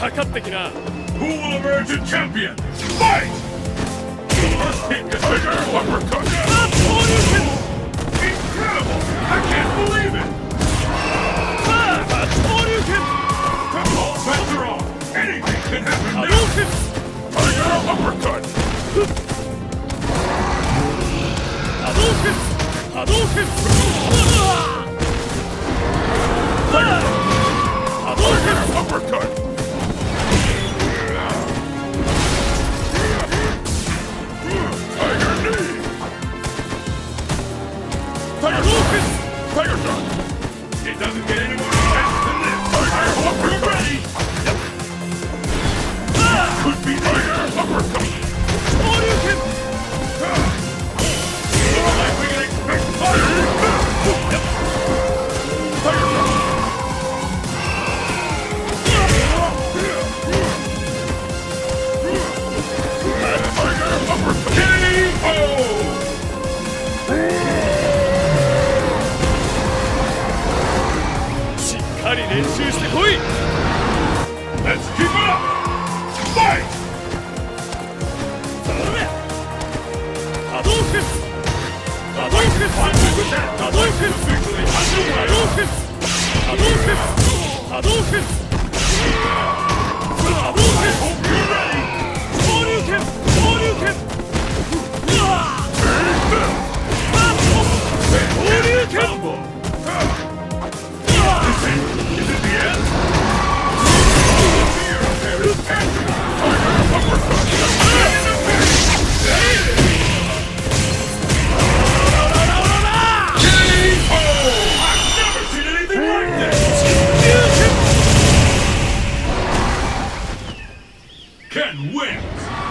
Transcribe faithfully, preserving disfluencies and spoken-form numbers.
かかってきな。 Who will emerge a champion? Fight! First hit is bigger uppercut. Incredible! I can't believe it! All bets are off. Anything can happen now. Tiger uppercut. Hadouken! Hadouken! Tiger uppercut. Tiger knee. Tiger shot. Tiger shot. It doesn't get any more intense than this. Tiger uppercut. Ready. Could be Tiger uppercut. Hadouken! More like we can expect Tiger. Tiger shot. K O! しっかり練習してこい。 Let's keep it up! Fight! それ。波動拳。波動拳。波動拳。波動拳。波動拳。波動拳。波動拳。昇竜拳。昇竜拳。 Combo! Is it, is it the end? Fear there is passion! Tiger uppercut! K O! I've never seen anything like this! Ken wins!